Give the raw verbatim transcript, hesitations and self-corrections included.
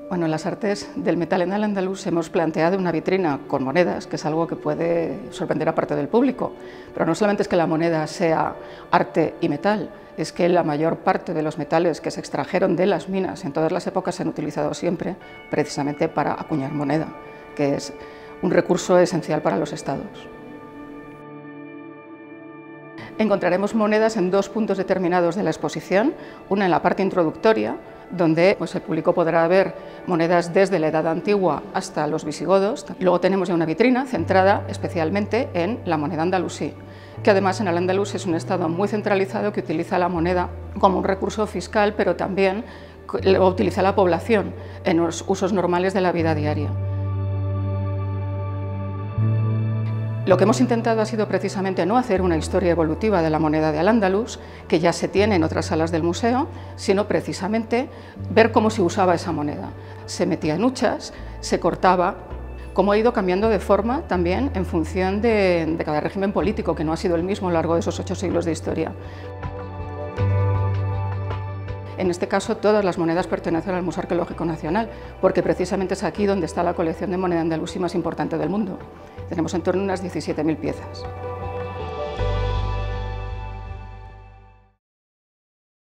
Bueno, en las artes del metal en Al-Ándalus hemos planteado una vitrina con monedas, que es algo que puede sorprender a parte del público, pero no solamente es que la moneda sea arte y metal, es que la mayor parte de los metales que se extrajeron de las minas en todas las épocas se han utilizado siempre precisamente para acuñar moneda, que es un recurso esencial para los estados. Encontraremos monedas en dos puntos determinados de la exposición, una en la parte introductoria, donde pues, el público podrá ver monedas desde la Edad Antigua hasta los visigodos. Luego tenemos ya una vitrina centrada especialmente en la moneda andalusí, que además en Al-Ándalus es un estado muy centralizado que utiliza la moneda como un recurso fiscal, pero también lo utiliza la población en los usos normales de la vida diaria. Lo que hemos intentado ha sido precisamente no hacer una historia evolutiva de la moneda de Al-Ándalus, que ya se tiene en otras salas del museo, sino precisamente ver cómo se usaba esa moneda. Se metía en huchas, se cortaba, cómo ha ido cambiando de forma también en función de, de cada régimen político, que no ha sido el mismo a lo largo de esos ocho siglos de historia. En este caso, todas las monedas pertenecen al Museo Arqueológico Nacional, porque precisamente es aquí donde está la colección de moneda andalusí más importante del mundo. Tenemos en torno a unas diecisiete mil piezas.